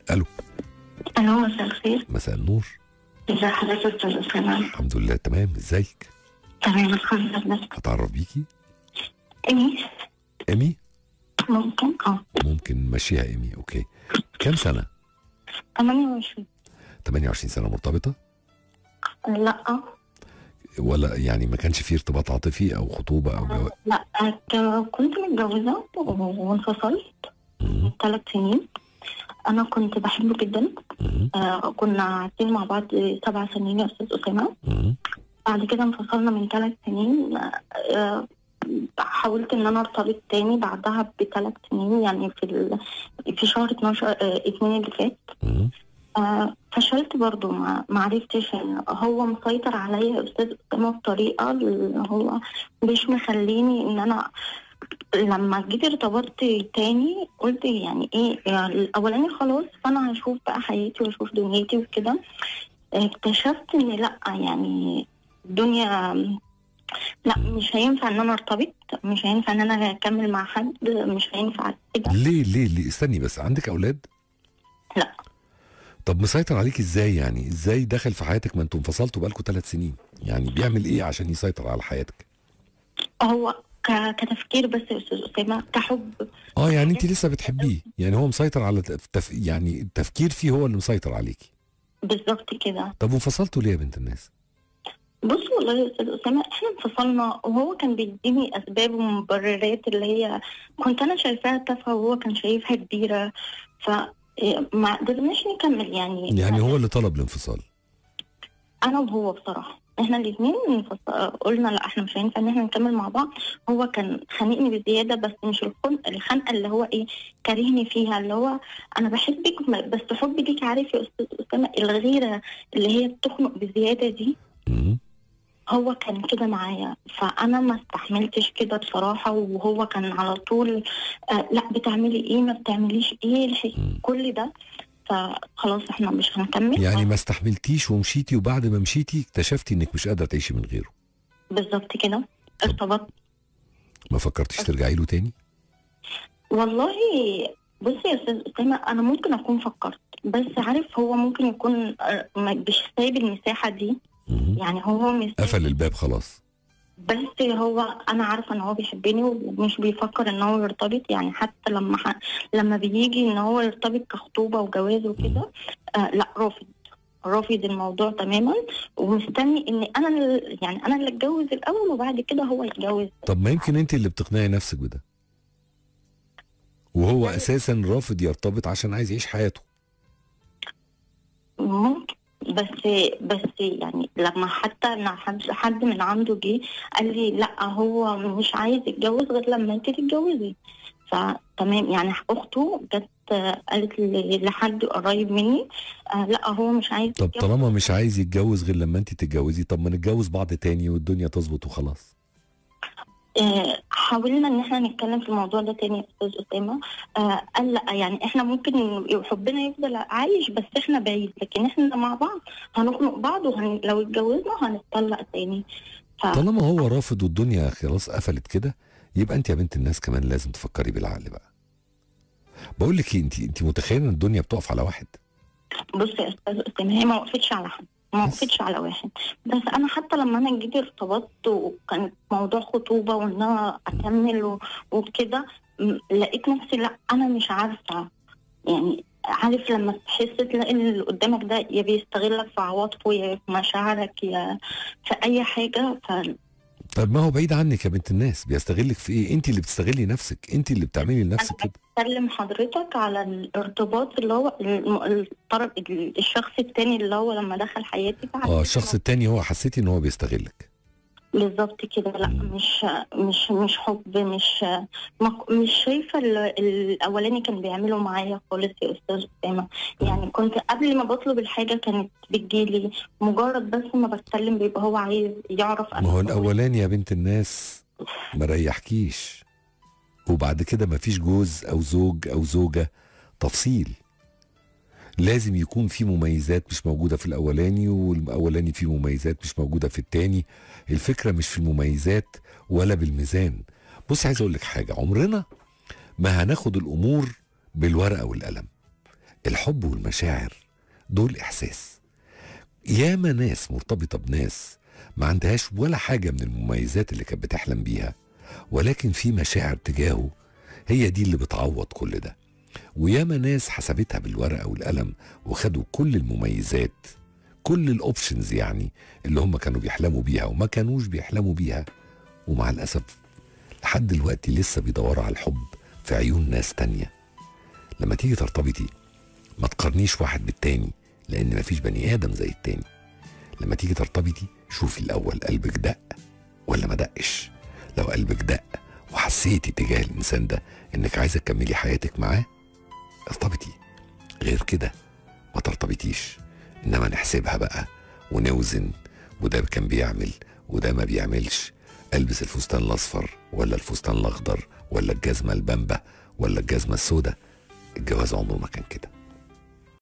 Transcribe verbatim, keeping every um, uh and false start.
الو. الو، مساء الخير. مساء النور. ازي حضرتك يا استاذ اسامه؟ الحمد لله تمام، ازيك؟ تمام الحمد لله. اتعرف بيكي؟ ايمي. ايمي؟ ممكن اه ممكن نمشيها ايمي، اوكي. كام سنه؟ ثمانية وعشرين. ثمانية وعشرين سنه، مرتبطه؟ لا. ولا يعني ما كانش فيه ارتباط عاطفي او خطوبه او جواز؟ لا، ك- كنت متجوزه وانفصلت من ثلاث سنين. انا كنت بحبه جدا. آه كنا عايشين مع بعض سبع سنين يا استاذ اسامه. بعد كده انفصلنا من ثلاث سنين. آه حاولت ان انا ارتبط تاني بعدها بثلاث سنين، يعني في ال... في شهر اتناشر آه اتنين اللي فات. آه فشلت برضو، ما ما عرفتش. هو مسيطر عليا يا استاذ اسامه بطريقه اللي هو مش مخليني ان انا لما جيت ارتبطت تاني قلت يعني ايه، يعني الاولاني خلاص فانا هشوف بقى حياتي واشوف دنيتي وكده. اكتشفت ان لا، يعني الدنيا لا، مش هينفع ان انا ارتبط، مش هينفع ان انا اكمل مع حد، مش هينفع كده. ليه ليه ليه استني بس، عندك اولاد؟ لا. طب مسيطر عليك ازاي يعني؟ ازاي دخل في حياتك؟ ما انتوا انفصلتوا بقالكوا ثلاث سنين، يعني بيعمل ايه عشان يسيطر على حياتك؟ هو ك... كتفكير بس يا استاذ اسامه، كحب. اه يعني انت لسه بتحبيه، يعني هو مسيطر على تف... يعني التفكير فيه هو اللي مسيطر عليكي. بالظبط كده. طب وانفصلتوا ليه يا بنت الناس؟ بص والله يا استاذ اسامه، احنا انفصلنا وهو كان بيديني اسباب ومبررات اللي هي كنت انا شايفاها تافهه وهو كان شايفها كبيره، فما قدرناش نكمل يعني. يعني هو اللي طلب الانفصال؟ انا وهو بصراحه احنا الاثنين قلنا لا، احنا مش هينفع ان احنا نكمل مع بعض. هو كان خانقني بزياده، بس مش الخنقه الخنقه اللي هو ايه، كارهني فيها، اللي هو انا بحبك بس حبي ليك، عارف يا استاذ اسامه، الغيره اللي هي بتخنق بزياده دي. م- هو كان كده معايا، فانا ما استحملتش كده بصراحه. وهو كان على طول آه لا بتعملي ايه، ما بتعمليش ايه الحي... كل ده. فخلاص احنا مش هنكمل. يعني ما استحملتيش ومشيتي، وبعد ما مشيتي اكتشفتي انك مش قادره تعيشي من غيره؟ بالظبط كده. ارتبطت. ما فكرتيش ترجعي له تاني؟ والله بصي يا استاذ اسامه، انا ممكن اكون فكرت، بس عارف هو ممكن يكون مش سايب المساحه دي. م- يعني هو مش قفل الباب خلاص. بس هو انا عارفه ان هو بيحبني ومش بيفكر ان هو يرتبط. يعني حتى لما ح... لما بيجي ان هو يرتبط كخطوبه وجواز وكده، آه لا، رافض رافض الموضوع تماما، ومستني ان انا ال... يعني انا اللي اتجوز الاول وبعد كده هو يتجوز. طب ما يمكن انت اللي بتقنعي نفسك بده، وهو اساسا رافض يرتبط عشان عايز يعيش حياته. ممكن، بس بس يعني لما حتى ان حد حد من عنده جه قال لي لا، هو مش عايز يتجوز غير لما انت تتجوزي. فتمام، يعني اخته جت قالت لي لحد قريب مني آه لا، هو مش عايز طب يتجوز. طالما مش عايز يتجوز غير لما انت تتجوزي، طب ما نتجوز بعض تاني والدنيا تظبط وخلاص. آه حاولنا ان احنا نتكلم في الموضوع ده تاني يا استاذ اسامه. آه قال لا، يعني احنا ممكن حبنا يفضل عايش بس احنا بعيد، لكن احنا مع بعض هنخنق بعض، وهن... لو اتجوزنا هنتطلق تاني. ف... طالما هو رافض والدنيا خلاص قفلت كده، يبقى انت يا بنت الناس كمان لازم تفكري بالعقل بقى. بقول لك ايه، انت انت متخيله ان الدنيا بتقف على واحد؟ بص يا استاذ اسامه، هي ما وقفتش على حد، ما وقفتش على واحد. بس انا حتى لما انا جيت ارتبطت وكان موضوع خطوبه وان انا اكمل و- وكده، م- لقيت نفسي لا، انا مش عارفه. يعني عارف لما تحس تلاقي اللي قدامك ده يا بيستغلك في عواطفه، يا في مشاعرك، يا في اي حاجه. ف طب ما هو بعيد عنك يا بنت الناس، بيستغلك في ايه؟ انت اللي بتستغلي نفسك، انت اللي بتعملي لنفسك كده. بكلم حضرتك على الارتباط اللي هو الم- الطرف الشخص التاني اللي هو لما دخل حياتي. اه الشخص التاني هو حسيتي ان هو بيستغلك؟ بالظبط كده. لا، مش مش مش حب، مش ما- مش شايفه ال- الاولاني كان بيعمله معايا خالص يا استاذ اسامه. يعني كنت قبل ما بطلب الحاجه كانت بتجيلي، مجرد بس ما بتكلم بيبقى هو عايز يعرف ما هو الاولاني يا بنت الناس ما ريحكيش، وبعد كده ما فيش جوز او زوج او زوجه تفصيل. لازم يكون في مميزات مش موجودة في الأولاني، والأولاني فيه مميزات مش موجودة في التاني. الفكرة مش في المميزات ولا بالميزان. بص عايز أقول لك حاجة، عمرنا ما هناخد الأمور بالورقة والقلم. الحب والمشاعر دول إحساس. ياما ناس مرتبطة بناس ما عندهاش ولا حاجة من المميزات اللي كانت بتحلم بيها، ولكن في مشاعر تجاهه هي دي اللي بتعوض كل ده. وياما ناس حسبتها بالورقة والقلم وخدوا كل المميزات، كل الاوبشنز يعني اللي هم كانوا بيحلموا بيها وما كانوش بيحلموا بيها، ومع الأسف لحد دلوقتي لسه بيدوروا على الحب في عيون ناس تانية. لما تيجي ترتبطي ما تقارنيش واحد بالتاني، لأن مفيش بني آدم زي التاني. لما تيجي ترتبطي شوفي الأول قلبك دق ولا ما دقش. لو قلبك دق وحسيتي تجاه الإنسان ده إنك عايزة تكملي حياتك معاه، ارتبطي. غير كده ما ترتبطيش. إنما نحسبها بقى ونوزن، وده كان بيعمل وده ما بيعملش، ألبس الفستان الأصفر ولا الفستان الأخضر ولا الجزمة البامبا ولا الجزمة السوداء. الجواز عمره ما كان كده.